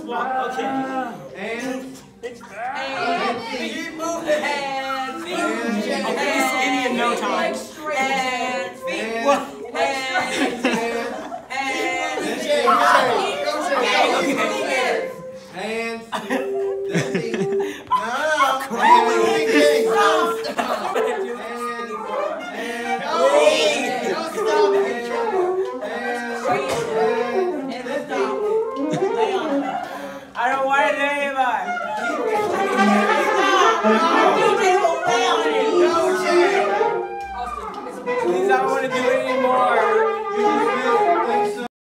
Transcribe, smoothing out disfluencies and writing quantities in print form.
walk. Okay. And Keep moving. I'll be skinny in no time. Hands, feet. Hands. Moving things. Don't stop. I don't want it anymore. Please, I don't want to do it anymore.